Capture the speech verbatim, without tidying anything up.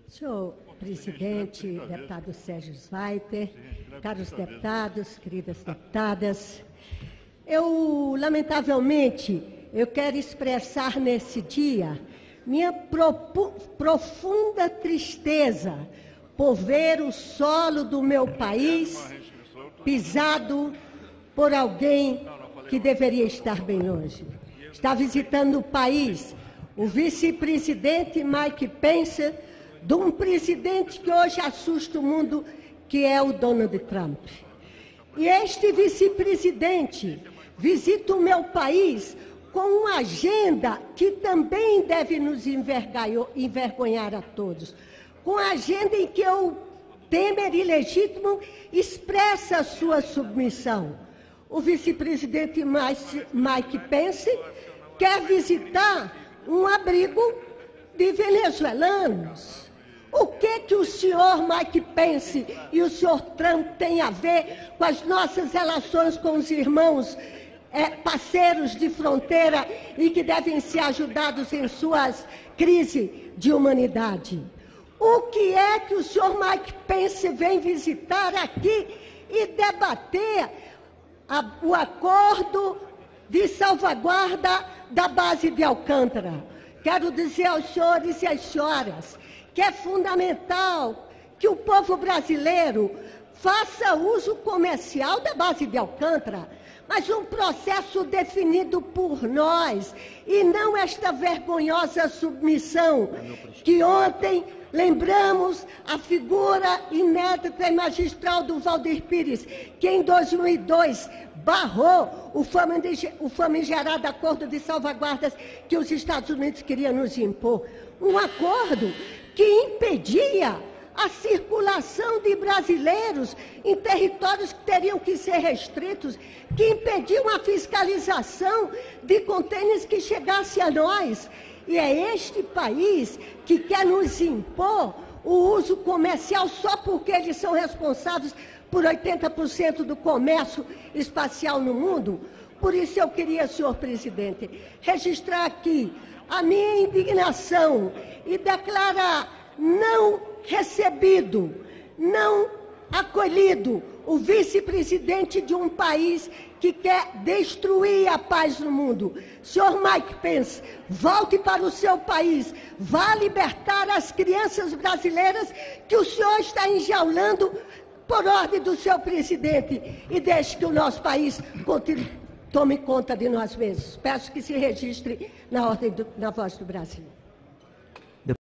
Senhor presidente, deputado Sérgio Zweiter, caros deputados, queridas deputadas, eu, lamentavelmente, eu quero expressar nesse dia minha profunda tristeza por ver o solo do meu país pisado por alguém que deveria estar bem longe. Está visitando o país o vice-presidente Mike Pence, de um presidente que hoje assusta o mundo, que é o Donald Trump. E este vice-presidente visita o meu país com uma agenda que também deve nos envergonhar a todos, com a agenda em que o Temer ilegítimo expressa a sua submissão. O vice-presidente Mike Pence quer visitar um abrigo de venezuelanos. O que que o senhor Mike Pence e o senhor Trump têm a ver com as nossas relações com os irmãos é, parceiros de fronteira e que devem ser ajudados em suas crises de humanidade? O que é que o senhor Mike Pence vem visitar aqui e debater a, o acordo de salvaguarda da base de Alcântara? Quero dizer aos senhores e às senhoras que é fundamental que o povo brasileiro faça uso comercial da base de Alcântara, mas um processo definido por nós, e não esta vergonhosa submissão que ontem lembramos a figura inédita e magistral do Valdir Pires, que em dois mil e dois barrou o famigerado acordo de salvaguardas que os Estados Unidos queriam nos impor. Um acordo que impedia a circulação de brasileiros em territórios que teriam que ser restritos, que impediam a fiscalização de contêineres que chegassem a nós. E é este país que quer nos impor o uso comercial só porque eles são responsáveis por oitenta por cento do comércio espacial no mundo. Por isso eu queria, senhor presidente, registrar aqui a minha indignação e declarar não recebido, não acolhido o vice-presidente de um país que quer destruir a paz no mundo. Senhor Mike Pence, volte para o seu país, vá libertar as crianças brasileiras que o senhor está enjaulando por ordem do seu presidente, e deixe que o nosso país continue, tome conta de nós mesmos. Peço que se registre na ordem do, na Voz do Brasil.